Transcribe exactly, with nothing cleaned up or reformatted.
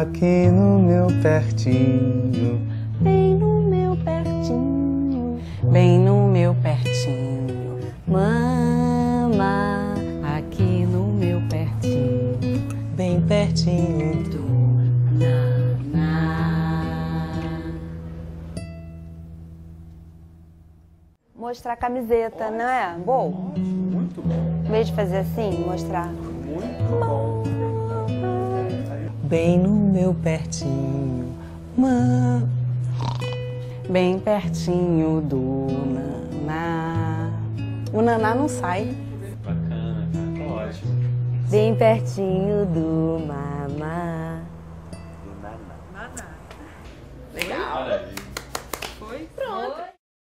aqui no meu pertinho, bem no meu pertinho, bem no meu pertinho. Mama, aqui no meu pertinho, bem pertinho do naná. Mostrar a camiseta, não é? Bom? Muito bom. Em vez de fazer assim, mostrar. Muito bom. Bem no meu pertinho, mãe. Bem pertinho do naná. O naná não sai. Bacana, tá ótimo. Bem pertinho do mamá.